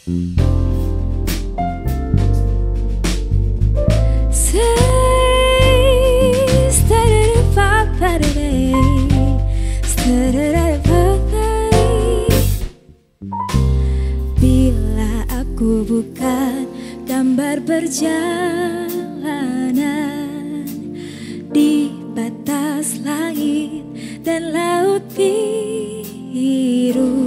Bila aku bukan gambar perjalanan di batas langit dan laut biru,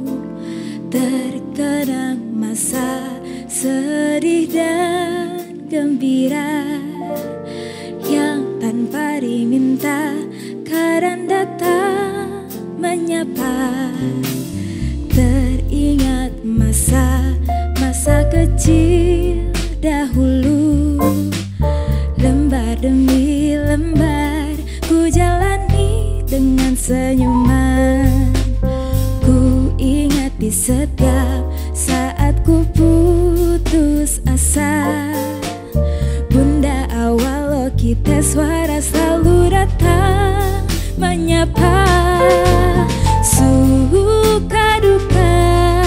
terkadang masa sedih dan gembira yang tanpa diminta kadang datang menyapa. Teringat masa kecil dahulu, lembar demi lembar ku jalani dengan senyuman. Ku ingat di setiap saat ku putus asa, bunda awal kita suara selalu datang menyapa. Suka duka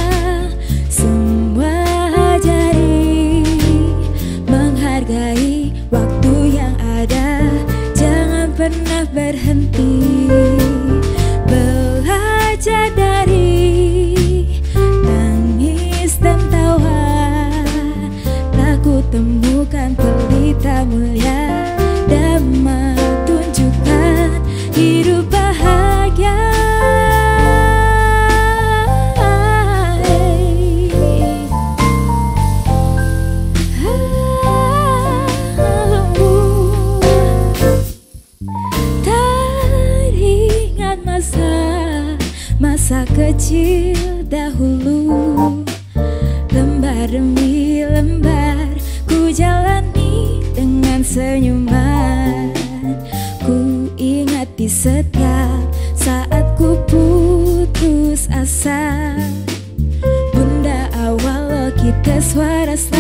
semua jari, menghargai waktu yang ada, jangan pernah berhenti. Belajar dari tangis dan tawa, tak ku temukan pelita mulia damai tunjukkan hidup bahagia. Teringat masa kecil dahulu, lembar demi lembar ku jalani dengan senyuman. Ku ingat di setiap saat ku putus asa, bunda awal kita suara